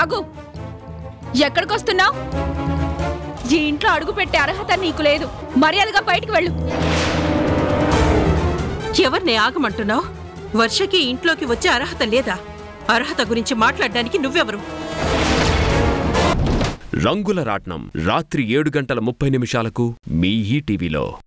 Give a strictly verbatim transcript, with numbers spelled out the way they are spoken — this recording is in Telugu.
ఆగు, ఎక్కడికొస్తున్నావు? ఈ ఇంట్లో అడుగు పెట్టే అర్హత నీకు లేదు. మర్యాదగా బయటికి వెళ్ళు. ఎవరిని ఆగమంటున్నావు? వర్షకి ఇంట్లోకి వచ్చే అర్హత లేదా? అర్హత గురించి మాట్లాడడానికి నువ్వెవరు? రంగుల రాట్నం రాత్రి ఏడు గంటల ముప్పై నిమిషాలకు మీ ఈటీవీలో.